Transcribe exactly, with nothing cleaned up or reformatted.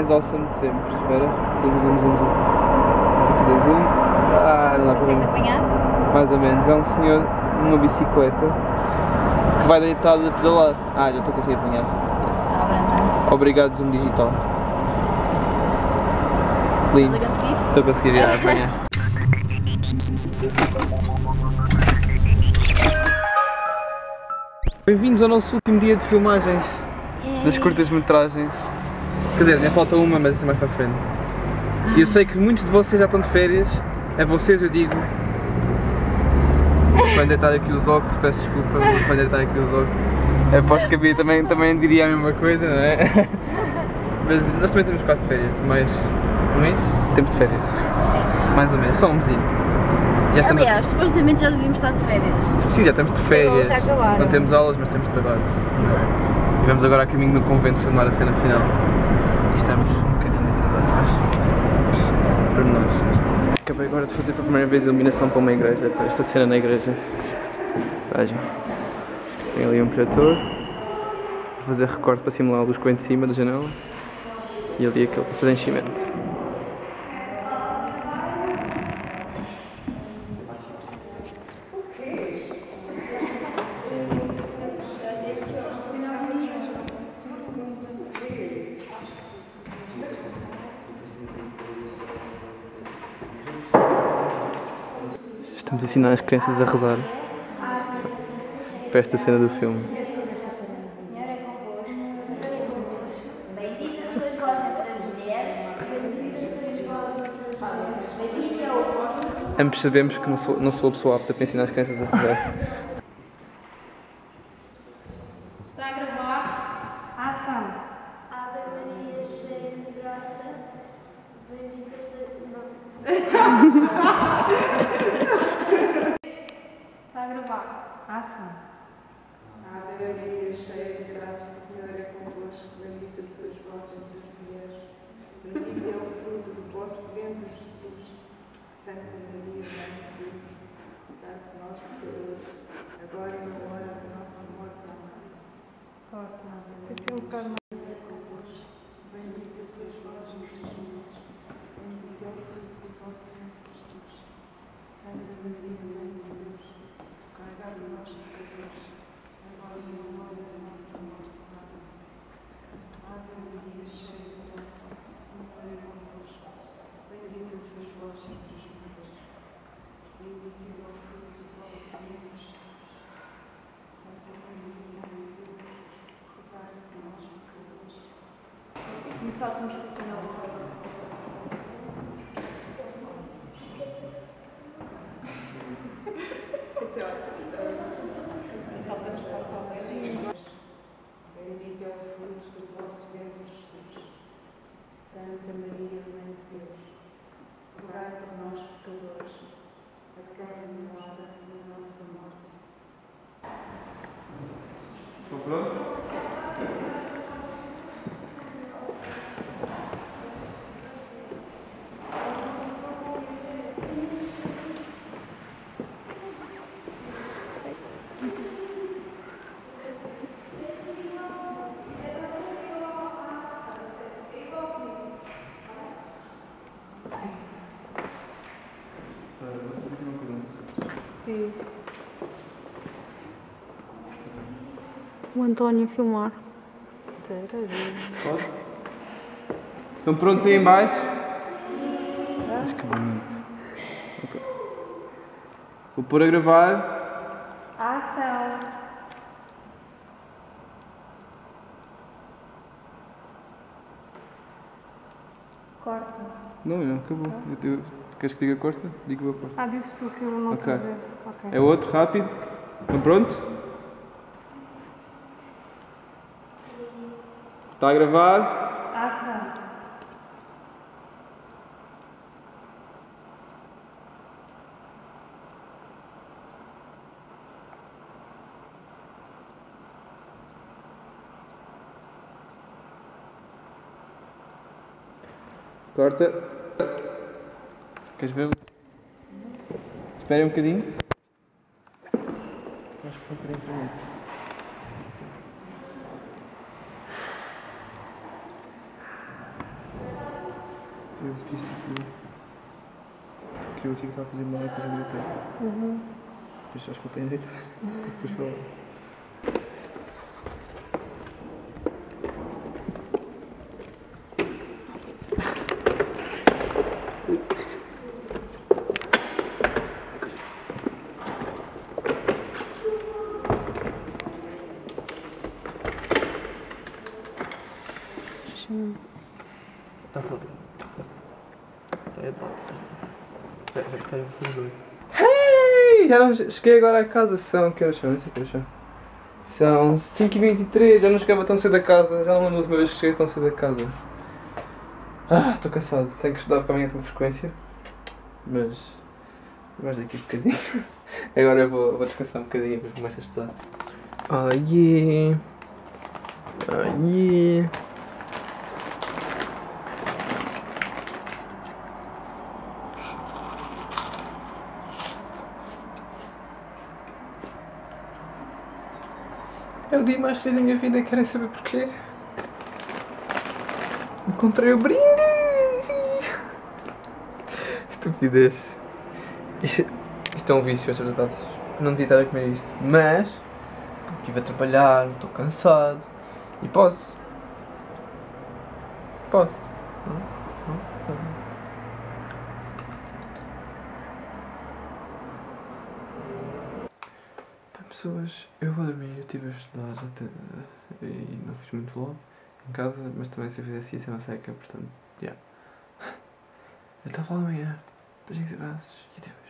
mais awesome de sempre. Espera, zoom, zoom, zoom, zoom. Estou a fazer zoom. Ah, não dá para ver. Consegues apanhar? Mais ou menos. É um senhor numa bicicleta que vai deitado a pedalar. Ah, já estou a conseguir apanhar. Yes. Ah, Obrigado, zoom digital. Lindo. Estás a conseguir? Estou a conseguir ir a apanhar. Bem-vindos ao nosso último dia de filmagens das curtas-metragens. Quer dizer, ainda falta uma, mas isso é mais para a frente. E eu sei que muitos de vocês já estão de férias. A vocês eu digo. Se vai deitar aqui os óculos, peço desculpa, mas se vai deitar aqui os óculos. Eu aposto que a Bia também, também diria a mesma coisa, não é? Mas nós também temos quase de férias, de mais um mês? Tempo de féririas. Mais um mês, só um mesinho. Já estamos Aliás, a... supostamente já devíamos estar de férias. Sim, já estamos de férias. Já acabaram. Não temos aulas, mas temos trabalhos. Exato. E vamos agora a caminho do convento filmar a cena final. E estamos um bocadinho atrasados, mas para nós. Acabei agora de fazer pela primeira vez a iluminação para uma igreja, para esta cena na igreja. Vejam. Tem ali um projetor. Vou fazer recorte para simular a luz que vem de cima da janela. E ali aquele para fazer enchimento. Estamos a ensinar as crianças a rezar para esta cena do filme. Ambos sabemos que não sou, não sou a pessoa apta para ensinar as crianças a rezar. Está a gravar? Ação! Ave Maria, cheia de graça, bendita seja. Está a gravar? Ação! Ave Maria, cheia de graça, o Senhor é convosco, bendita sois vós entre as mulheres, bendito é o fruto do vosso ventre, Jesus. Santa Maria, Mãe de Deus, rogai por nós pecadores, agora e na hora da nossa morte. Amém. Corta. Esse é um bocado mais. Bendita sois vós entre as mulheres, bendito é o fruto do vosso ventre, Jesus. Santa Maria, Mãe de Deus, rogai por nós pecadores, agora e na hora da nossa morte. Amém. Ave Maria, cheia de graça, o Senhor é convosco, bendita sois vós entre as mulheres, bendito é o fruto do vosso ventre, Jesus. Santa Maria, Mãe de Deus, rogai por nós pecadores. Se começássemos com o final do programa, se Bendito é o fruto do vosso ventre, Jesus. Santa Maria, Mãe de Deus, rogai por nós pecadores, agora e na hora da nossa morte. Estou pronto? diz. O António a filmar. Posso? Estão prontos aí em baixo? Acho que bonito. Okay. Vou pôr a gravar. Ação! Corta. Não, não, acabou. Eu, eu, queres que diga corta? Digo a corta. Ah, dizes tu que eu não estou Ok. a ver. Ok. É outro, rápido. Estão prontos? Está a gravar? Ação! Corta. Queres ver? Esperem um bocadinho. Acho que foi um bocadinho para mim. Eu fiz tipo. Que eu aqui que estava a fazer mal e depois eu gritei. Uhum. Depois acho que eu tenho direito. Depois falar. Está foda. Está aí, pá. Espera, espera, espera. Hey! Já não cheguei agora a casa, são. Que horas são? Não sei que horas são. São cinco e vinte e três, já não chegava tão cedo a casa. Já não lembro da última vez que cheguei tão cedo a casa. Ah, estou cansado. Tenho que estudar porque amanhã tenho frequência. Mas. Mais daqui a bocadinho. Agora eu vou, vou descansar um bocadinho e depois começo a estudar. Oh yeah! Oh yeah! É o dia mais feliz da minha vida, querem saber porquê? Encontrei o brinde! Estupidez. Isto, isto é um vício, estas batatas. Não devia estar a comer isto. Mas estive a trabalhar, estou cansado e posso. Posso. Não, não, não. Pessoas, eu vou dormir, eu estive a estudar até, e não fiz muito vlog em casa, mas também se eu fizesse isso eu não sei que, portanto, já. Yeah. Até lá amanhã. Beijinhos e abraços e adeus.